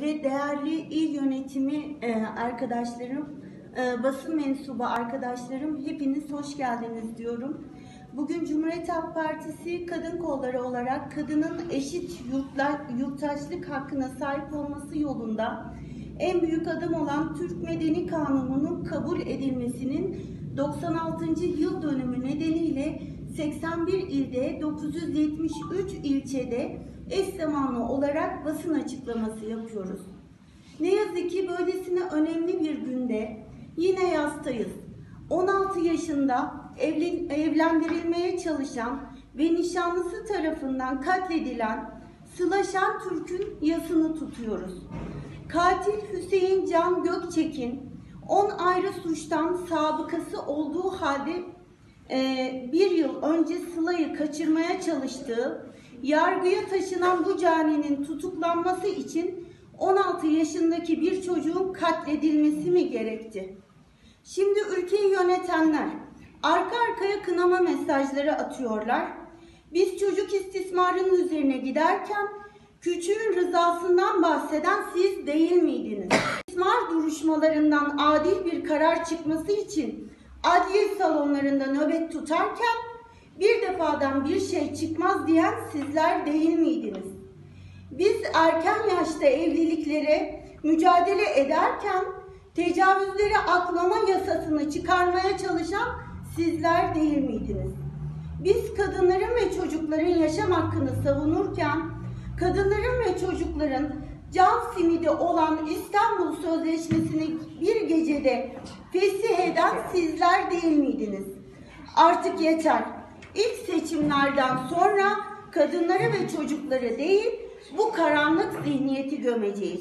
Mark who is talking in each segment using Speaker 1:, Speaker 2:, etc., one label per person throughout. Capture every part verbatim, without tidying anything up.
Speaker 1: Önce değerli il yönetimi arkadaşlarım, basın mensubu arkadaşlarım, hepiniz hoş geldiniz diyorum. Bugün Cumhuriyet Halk Partisi Kadın Kolları olarak kadının eşit yurttaşlık hakkına sahip olması yolunda en büyük adım olan Türk Medeni Kanunu'nun kabul edilmesinin doksan altıncı yıl dönümü nedeniyle seksen bir ilde dokuz yüz yetmiş üç ilçede eş zamanlı olarak basın açıklaması yapıyoruz. Ne yazık ki böylesine önemli bir günde yine yastayız. on altı yaşında evlendirilmeye çalışan ve nişanlısı tarafından katledilen Sıla Şentürk'ün yasını tutuyoruz. Katil Hüseyin Can Gökçek'in on ayrı suçtan sabıkası olduğu halde e, bir yıl önce Sıla'yı kaçırmaya çalıştığı, yargıya taşınan bu caninin tutuklanması için on altı yaşındaki bir çocuğun katledilmesi mi gerekti? Şimdi ülkeyi yönetenler arka arkaya kınama mesajları atıyorlar. Biz çocuk istismarının üzerine giderken küçüğün rızasından bahseden siz değil miydiniz? İstismar duruşmalarından adil bir karar çıkması için adliye salonlarında nöbet tutarken bir defadan bir şey çıkmaz diyen sizler değil miydiniz? Biz erken yaşta evliliklere mücadele ederken tecavüzleri aklama yasasını çıkarmaya çalışan sizler değil miydiniz? Biz kadınların ve çocukların yaşam hakkını savunurken kadınların ve çocukların can simidi olan İstanbul Sözleşmesi'ni bir gecede fesih eden sizler değil miydiniz? Artık yeter. İlk seçimlerden sonra kadınları ve çocukları değil, bu karanlık zihniyeti gömeceğiz.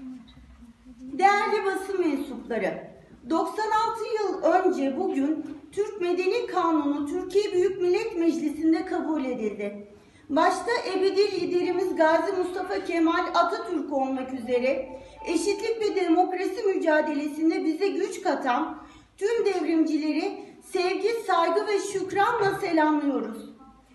Speaker 1: Değerli basın mensupları, doksan altı yıl önce bugün Türk Medeni Kanunu Türkiye Büyük Millet Meclisi'nde kabul edildi. Başta ebedi liderimiz Gazi Mustafa Kemal Atatürk olmak üzere eşitlik ve demokrasi mücadelesinde bize güç katan tüm devrimcileri sevgi, saygı ve şükranla selamlıyoruz.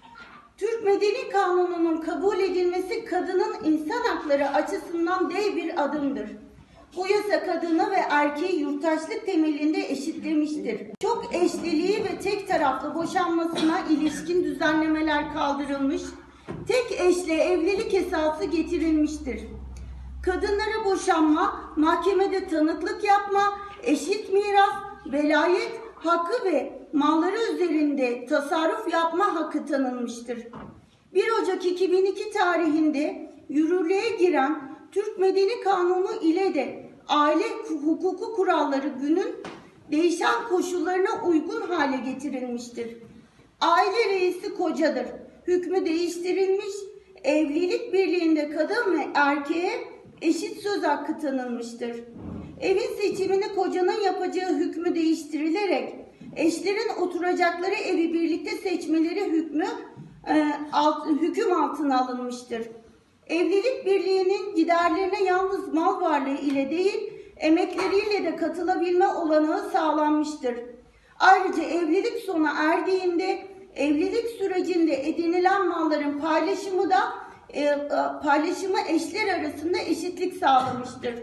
Speaker 1: Türk Medeni Kanunu'nun kabul edilmesi kadının insan hakları açısından dev bir adımdır. Bu yasa kadını ve erkeği yurttaşlık temelinde eşitlemiştir. Çok eşliliği ve tek taraflı boşanmasına ilişkin düzenlemeler kaldırılmış, tek eşle evlilik esası getirilmiştir. Kadınlara boşanma, mahkemede tanıklık yapma, eşit miras, velayet hakkı ve malları üzerinde tasarruf yapma hakkı tanınmıştır. bir Ocak iki bin iki tarihinde yürürlüğe giren Türk Medeni Kanunu ile de aile hukuku kuralları günün değişen koşullarına uygun hale getirilmiştir. Aile reisi kocadır. Hükmü değiştirilmiş, evlilik birliğinde kadın ve erkeğe eşit söz hakkı tanınmıştır. Evin seçimini kocanın yapacağı hükmü değiştirilerek eşlerin oturacakları evi birlikte seçmeleri hükmü e, alt, hüküm altına alınmıştır. Evlilik birliğinin giderlerine yalnız mal varlığı ile değil, emekleriyle de katılabilme olanağı sağlanmıştır. Ayrıca evlilik sona erdiğinde evlilik sürecinde edinilen malların paylaşımı da e, paylaşımı eşler arasında eşitlik sağlamıştır.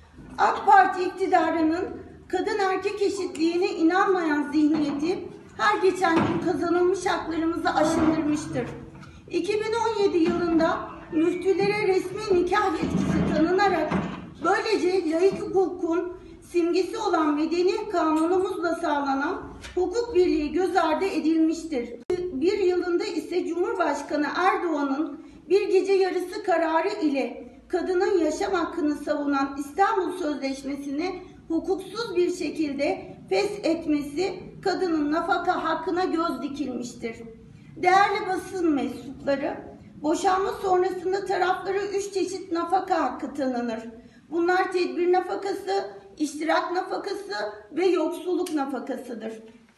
Speaker 1: AK Parti iktidarının kadın erkek eşitliğine inanmayan zihniyeti her geçen gün kazanılmış haklarımızı aşındırmıştır. iki bin on yedi yılında müftülere resmi nikah yetkisi tanınarak böylece laik hukukun simgesi olan medeni kanunumuzla sağlanan hukuk birliği göz ardı edilmiştir. Bir yılında ise Cumhurbaşkanı Erdoğan'ın bir gece yarısı kararı ile kadının yaşam hakkını savunan İstanbul Sözleşmesi'ni hukuksuz bir şekilde feshetmesi kadının nafaka hakkına göz dikilmiştir. Değerli basın mensupları, boşanma sonrasında taraflara üç çeşit nafaka hakkı tanınır. Bunlar tedbir nafakası, iştirak nafakası ve yoksulluk nafakasıdır.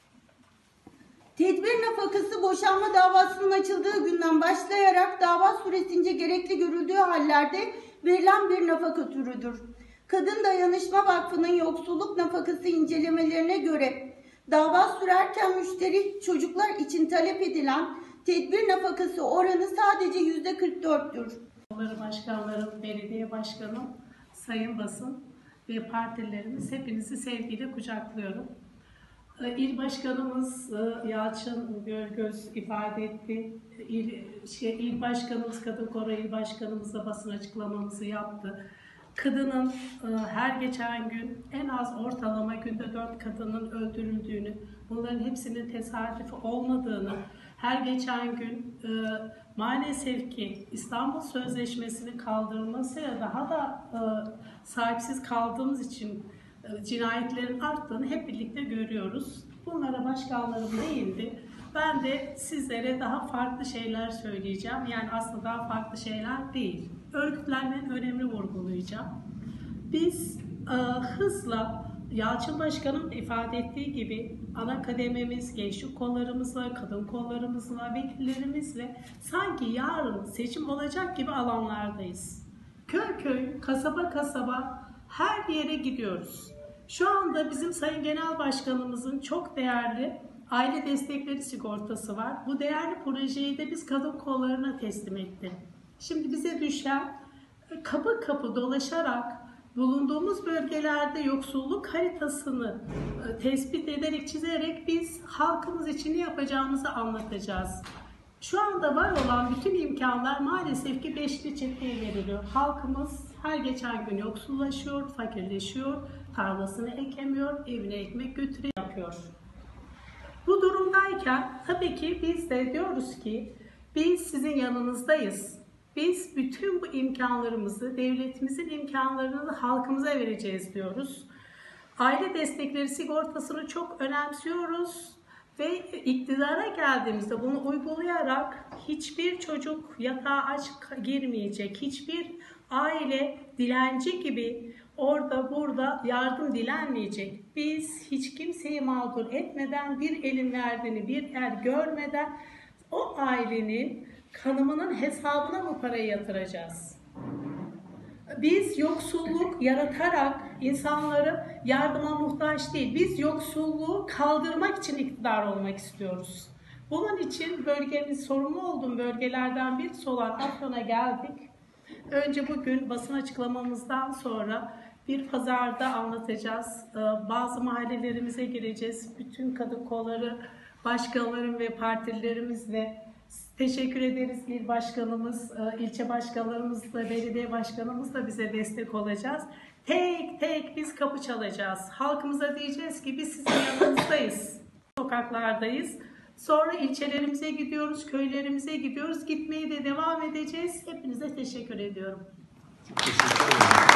Speaker 1: Tedbir nafakası boşanma davasının açıldığı günden başlayarak dava süresince gerekli görüldüğü hallerde verilen bir nafaka türüdür. Kadın Dayanışma Vakfı'nın yoksulluk nafakası incelemelerine göre dava sürerken müşteri çocuklar için talep edilen tedbir nafakası oranı sadece yüzde kırk dörttür.
Speaker 2: Başkanlarım, belediye başkanım, sayın basın ve partilerimiz, hepinizi sevgiyle kucaklıyorum. İl Başkanımız Yalçın Görgöz ifade etti. İl, şey, İl Başkanımız, Kadın Kolları İl Başkanımız da basın açıklamamızı yaptı. Kadının her geçen gün en az ortalama günde dört kadının öldürüldüğünü, bunların hepsinin tesadüfi olmadığını, her geçen gün maalesef ki İstanbul Sözleşmesi'nin kaldırılmasıyla daha da sahipsiz kaldığımız için cinayetlerin arttığını hep birlikte görüyoruz. Bunlara başkanlarım değindi. Ben de sizlere daha farklı şeyler söyleyeceğim. Yani aslında daha farklı şeyler değil. Örgütlenmenin önemini vurgulayacağım. Biz e, hızla Yalçın Başkanım ifade ettiği gibi ana kadememiz, gençlik kollarımızla, kadın kollarımızla, vekillerimizle sanki yarın seçim olacak gibi alanlardayız. Köy köy, kasaba kasaba her yere gidiyoruz. Şu anda bizim Sayın Genel Başkanımızın çok değerli aile destekleri sigortası var. Bu değerli projeyi de biz kadın kollarına teslim ettik. Şimdi bize düşen kapı kapı dolaşarak bulunduğumuz bölgelerde yoksulluk haritasını tespit ederek, çizerek biz halkımız için ne yapacağımızı anlatacağız. Şu anda var olan bütün imkanlar maalesef ki beşli çeteye veriliyor. Halkımız her geçen gün yoksullaşıyor, fakirleşiyor, tarlasını ekemiyor, evine ekmek götürüyor, yapıyor. Bu durumdayken tabii ki biz de diyoruz ki biz sizin yanınızdayız. Biz bütün bu imkanlarımızı, devletimizin imkanlarını da halkımıza vereceğiz diyoruz. Aile destekleri sigortasını çok önemsiyoruz ve iktidara geldiğimizde bunu uygulayarak hiçbir çocuk yatağa aç girmeyecek, hiçbir aile dilenci gibi orada burada yardım dilenmeyecek. Biz hiç kimseyi mağdur etmeden, bir elin verdiğini bir el görmeden o ailenin kanımının hesabına bu parayı yatıracağız. Biz yoksulluk yaratarak insanları yardıma muhtaç değil, biz yoksulluğu kaldırmak için iktidar olmak istiyoruz. Bunun için bölgemiz, sorumlu olduğum bölgelerden birisi olan Afyon'a geldik. Önce bugün basın açıklamamızdan sonra bir pazarda anlatacağız. Bazı mahallelerimize gireceğiz. Bütün kadın kolları, başkanlarım ve partilerimizle teşekkür ederiz. İl başkanımız, ilçe başkanlarımızla, belediye başkanımızla bize destek olacağız. Tek tek biz kapı çalacağız. Halkımıza diyeceğiz ki biz sizin yanınızdayız. Sokaklardayız. Sonra ilçelerimize gidiyoruz, köylerimize gidiyoruz. Gitmeye de devam edeceğiz. Hepinize teşekkür ediyorum.
Speaker 3: Teşekkür ederim.